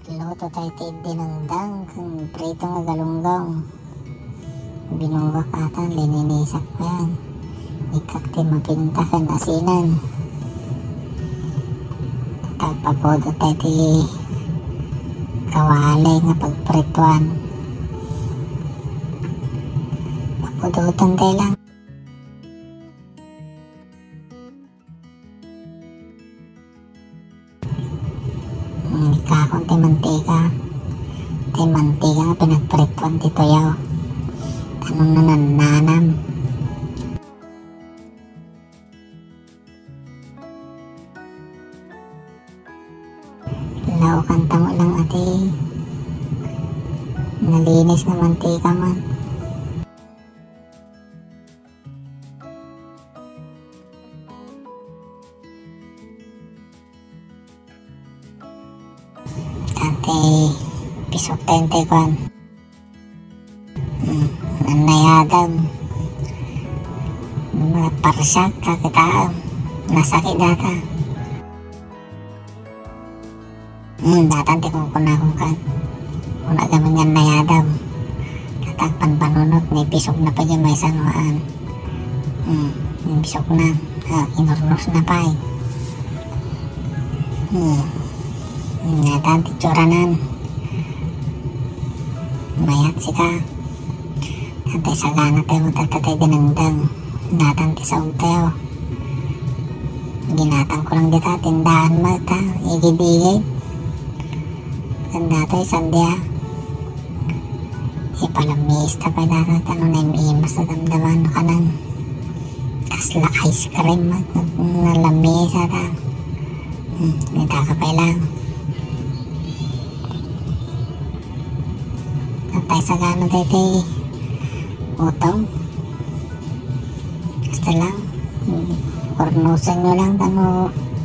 Luto tayo ti dinengdang kung prito nga galunggong. Binunggak atan, lininisak pa yan. Ikak ti mapinta kan asinan. Tagpapodo tayo ti kawalay nga pagprituan. Papudutan tayo lang. Kakong ti mantika nga pinagprituan ti toyaw. Tanong na nananam. Laukan tamo lang ati nalinis na mantika man. Pisok tente kan nanayadam mga parsak kakitaam nasakit data datan ti kung kunakong kan kuna gaman yan nayadam katagpan panunot ni pisok na pa dyan may sanwaan pisok na kinurnos na pa datan ti tsoranan mayat sika natay sagana tayo magtatatay dinengdang natang ti saog tayo ginatang ko lang dita tindahan mata igid-igid ganda tayo sandya ipalamis tapay data tanong na imimas na damdaman kanan kasla ice cream nalamis ata nitakapay lang natay sagana tayo tayo utong basta lang ornusan nyo lang tano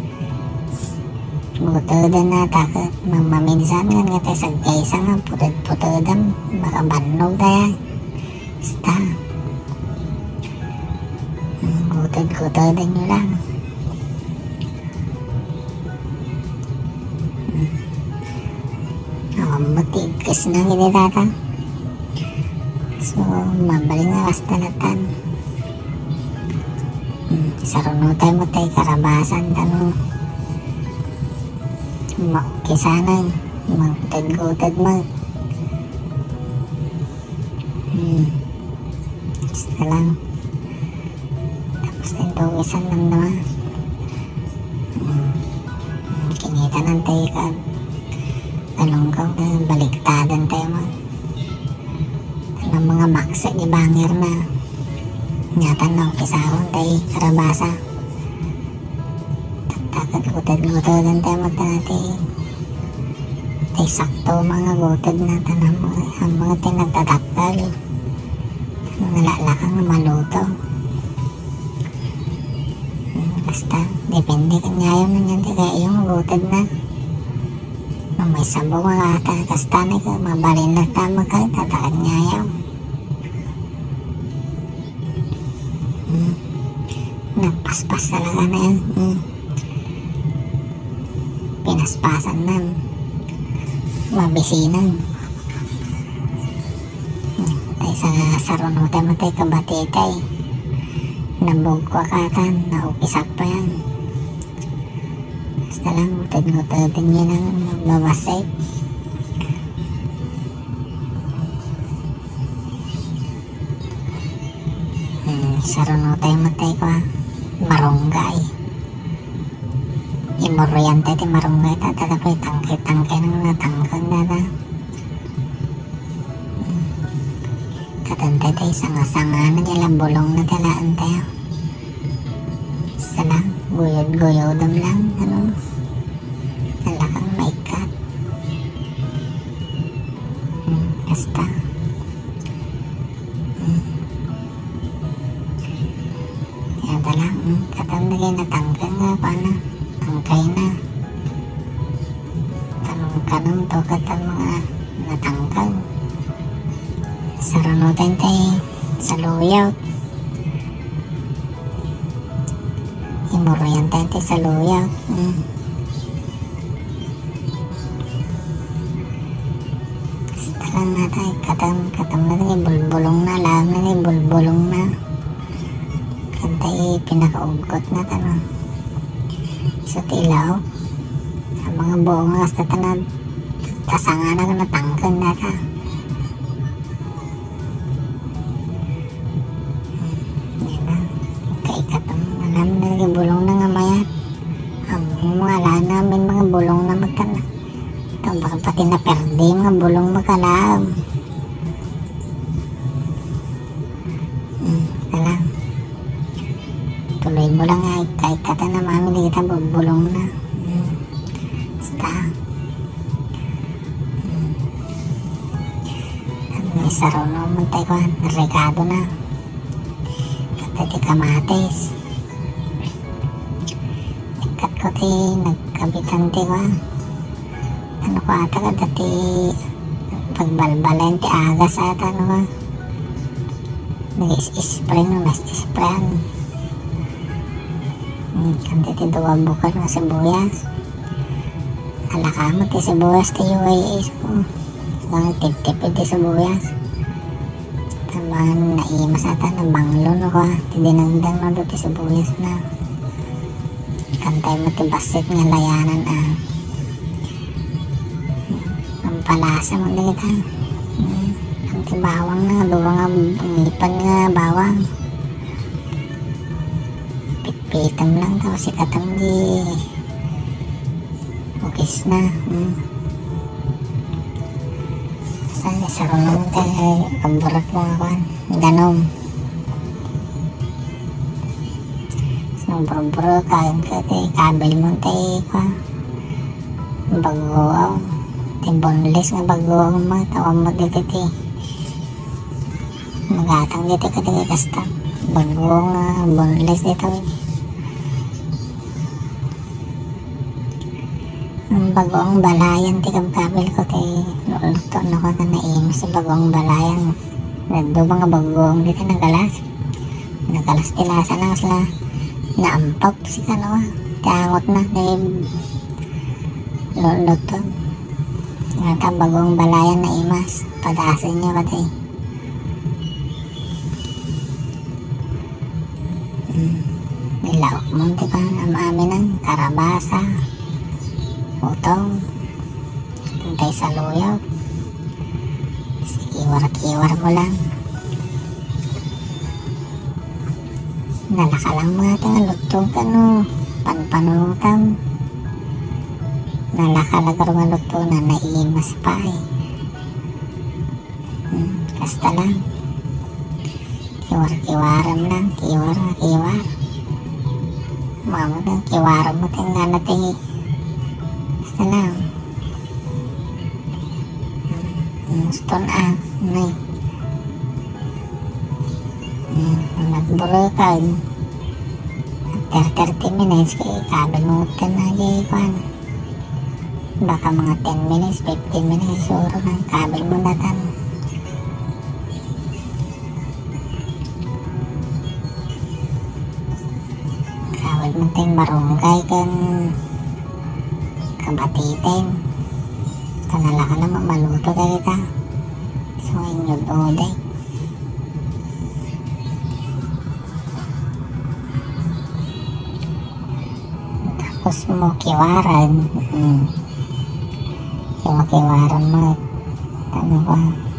butodan na takot mamaminsan nga tayo sagkaysa nga putod-putodan makabanog tayo basta gutod-gutodan nyo lang matigas na hindi tata. So, mabalik na kastalatan. Sarunutay mo tayo karabasan tanong. Kisanang magtad-gutad mo. Basta lang. Tapos tayo tuwisan lang naman. Kinita ng tayo ka. Galunggaw na baliktadan tayo mo. Ng mga maksa ni banger na nyatan kisahon tayo karabasa takot gutad-gutadan tayo magtanati tayo sakto mga gutad na tanang ang mga tinagtataktal mga lalakang maluto basta depende kanyayon na yan kaya yung gutad na may sabong mga kastanay ka mabalin na tama ka tatakan nyayaw nagpaspas talaga na yan pinaspasan na mabisinan tayo sa sarunutan mo tayo kabatitay nabugwa katan naupisak pa yan basta lang utad-utadin nyo ng magbabasay sarunutay matay ko marunggay imoroyante ti marunggay tatatapay tangkay ng natangkang data katantay tayo sanga-sanga na nila bulong na talaan tayo sana guyod-guyodam lang nalakang maikat basta kaya lang katanda kayo natangkang nga paano tangkay na tanong to katang mga natangkang sarunutan tayo sa luyaw imoroyan tayo sa luyaw lang natin, katam natin, bulbulong na, alam natin, bulbulong na. Kantay, pinakaugot na tanong. So, tilaw. Sa mga buong hasta tanong, tasangan na natangkan na ka. Yan na. Kaikatong, alam natin, bulong na nga mayat. Ang mga alam namin, mga bulong na magkana. Ito, baka pati na perdi, mga bulong magkalaam. Kalang. Tuloy mo lang ay kahit kata na mami di kita bubulong na. Basta. May saraw na umuntay ko, regado na. Kata di kamatis. Ikat ko ti nagkabitan ti ko. Ano ko ata ka dati pagbalbalan ti agas ata ano ka. Nag-spray no, nas-sprayan. Kanti ti duwa bukal ng sibuyas. Alaka mo ti sibuyas ti UAS ko. Tip-tipid ti sibuyas. Tambahan naimas ata ng banglo no ka. Ti dinagdang no do ti sibuyas na. Kantay mo ti basit nga layanan ang palasa mo na kita. Ang ti bawang na, duwa nga lipan nga bawang. Pitpitam lang daw si katang di ukis na. Saro naman tayo, pagburat lang ako. Ganom. So, bro, kain ka tayo, kabel mo tayo. Baguaw. Boneless nga baguaw mo, tawag mo dito tayo. Magatang dito ka tayo kasta. Baguaw nga, boneless dito. Ang bagoong balayan ti kabel ko ti luto na ko na naim sa bagoong balayan. Nado ba nga bagoong dito nagalas tilasa na sila naampap si kano tiangot na ti luto nga bagoong balayan na imas padasin nyo pati. Nilaok mo ti pa amin ng karabasa utong tantay sa luyaw kiwar-kiwar mo lang nalaka lang mga tayo lutong ka no panpanutam nalaka lang nga lutong na naiimas pa kasta lang kiwar-kiwaram lang kiwar mamang kiwaram mo tayo nga natin salam stone nay nagburikan after 30 minutes kaya kabimutan na jaypan baka mga 10 minutes 15 minutes suro na kabil mo na tan kabil mo tayong barungkay kan kabatitin kanala ka naman maluto tayo kita so inyod oday tapos mo kiwaran kiwaran mo ano ba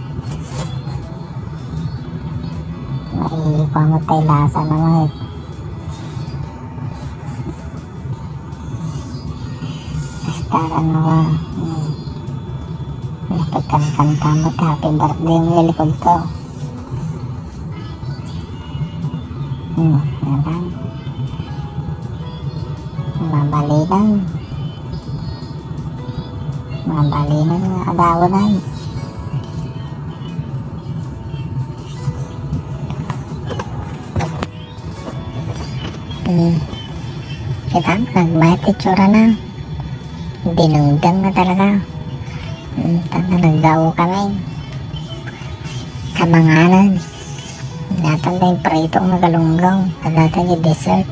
maikuha mo tayo lasa naman ano ba napagkanta mo happy birthday mo yung likod ko nalang mabalinan nga adawanan kita nagbayat itsura na dinungdang na talaga naggawo kami kamanganan natan tayong pritong nagalunggaw natan yung dessert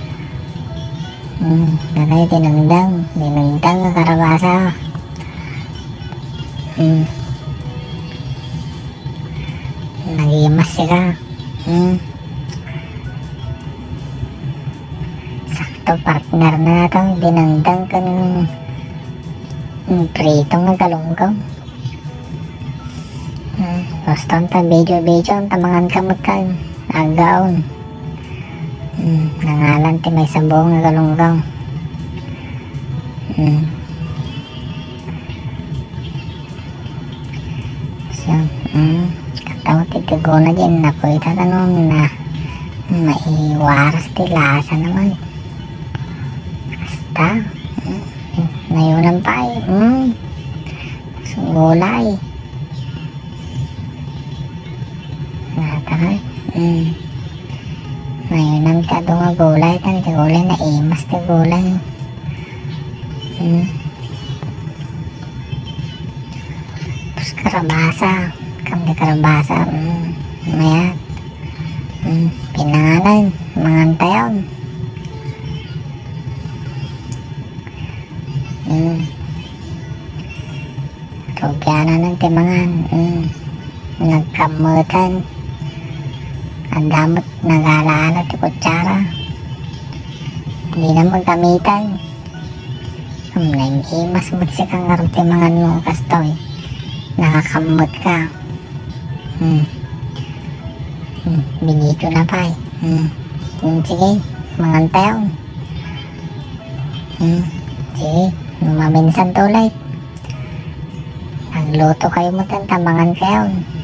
natan yung dinungdang na karabasa Nagimas sila. Sakto partner na natang dinandang ka ng pritong nga galunggong. Basta ta video ang tamangan kamot ka agaon. Nangalan ti may sabong nga galunggong. So, kataw ti kagona dyan na po itatanong na maiwaras ti lasa naman. Basta nayunan pa gulay natay nayunan ka doon nga gulay tan ti gulay na imas ti gulay tapos karabasa kamdi karabasa mayat pinangalan mangantayon Rugyanan ng timangan nagkamutan ang damot nag-alaala ti kutsara hindi na magkamitan mas mutsi kang nga timangan mo kastoy nakakamot ka binito na pa sige mangantayon sige maminsan tulay nagluto kayo mo tamangan kayo